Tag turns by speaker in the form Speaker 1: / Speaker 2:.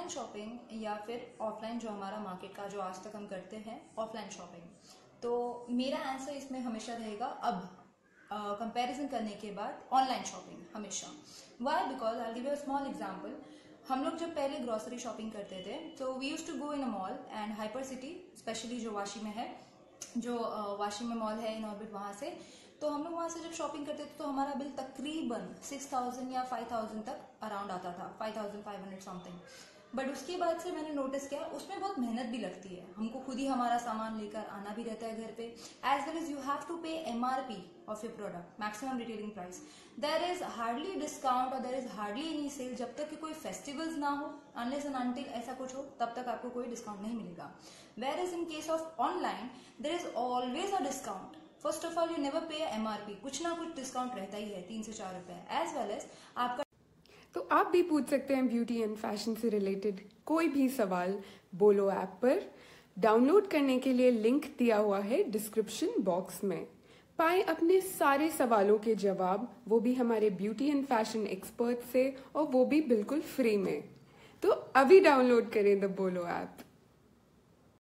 Speaker 1: Online shopping या फिर offline जो हमारा मार्केट का जो आज तक हम करते हैं ऑफलाइन शॉपिंग, तो मेरा आंसर इसमें हमेशा रहेगा अब कंपैरिजन करने के बाद ऑनलाइन शॉपिंग हमेशा। Why? Because I give you a small example. हम लोग जब पहले ग्रोसरी शॉपिंग करते थे तो we use to go in a mall and Hyper City, specially जो वाशी में है, जो वाशी में मॉल है इन ऑर्बिट, वहां से तो हम लोग वहां से जब शॉपिंग करते थे तो हमारा बिल तकरीबन 6,000 या 5,000 तक अराउंड आता था, 5,500 समथिंग। बट उसके बाद से मैंने नोटिस किया उसमें बहुत मेहनत भी लगती है, हमको खुद ही हमारा सामान लेकर आना भी रहता है घर पे, as well as you have to pay MRP of your product, maximum retailing price. There is hardly discount और there is hardly any sale जब तक कि कोई फेस्टिवल्स ना हो, अनलेस एंड अनटिल ऐसा कुछ हो तब तक आपको कोई डिस्काउंट नहीं मिलेगा। Where is in case of online there is always a discount. First of all you never pay MRP, कुछ ना कुछ डिस्काउंट रहता ही है, 3 से 4 रुपए, एज वेल एज आपका।
Speaker 2: तो आप भी पूछ सकते हैं ब्यूटी एंड फैशन से रिलेटेड कोई भी सवाल बोलो ऐप पर। डाउनलोड करने के लिए लिंक दिया हुआ है डिस्क्रिप्शन बॉक्स में। पाएं अपने सारे सवालों के जवाब, वो भी हमारे ब्यूटी एंड फैशन एक्सपर्ट से, और वो भी बिल्कुल फ्री में। तो अभी डाउनलोड करें द बोलो ऐप।